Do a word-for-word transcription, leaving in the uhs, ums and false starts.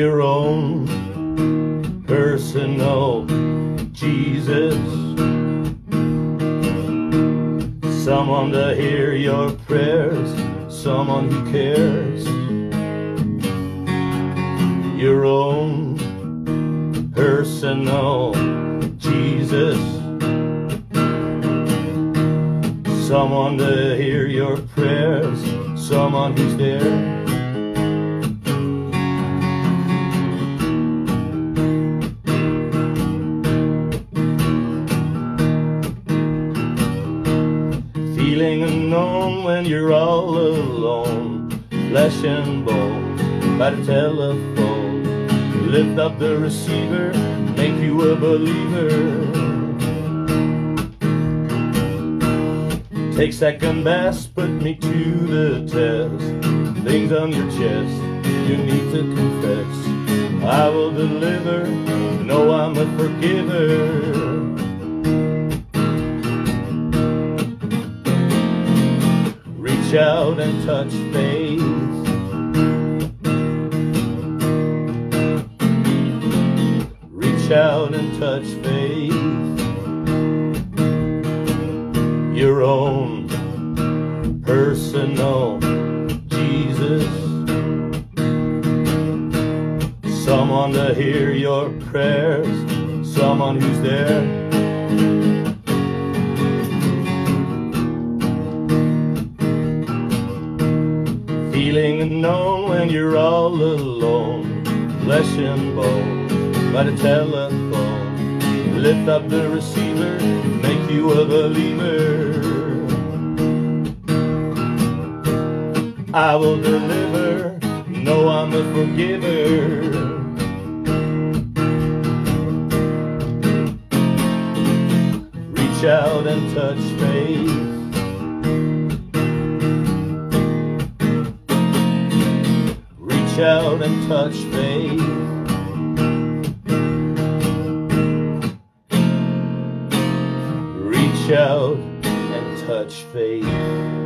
your own personal Jesus, someone to hear your prayers, someone who cares. Your own personal Jesus, someone to hear your prayers, someone who's there. Feeling unknown when you're all alone, flesh and bone, by the telephone. Lift up the receiver, make you a believer. Take second best, put me to the test. Things on your chest, you need to confess. I will deliver, know I'm a forgiver. Reach out and touch faith. Reach out and touch faith. Your own personal Jesus, someone to hear your prayers, someone who's there. Feeling unknown when you're all alone, flesh and bone, by the telephone. Lift up the receiver, make you a believer. I will deliver, know I'm a forgiver. Reach out and touch faith. Reach out and touch faith. Reach out and touch faith.